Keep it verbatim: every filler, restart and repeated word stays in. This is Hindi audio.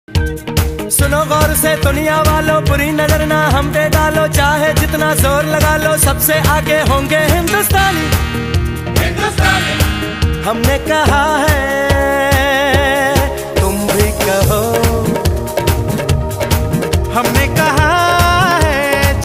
सुनो गौर से दुनिया वालों, बुरी नजर ना हम पे डालो, चाहे जितना जोर लगा लो सबसे आगे होंगे हिंदुस्तानी। हिंदुस्तानी हमने कहा है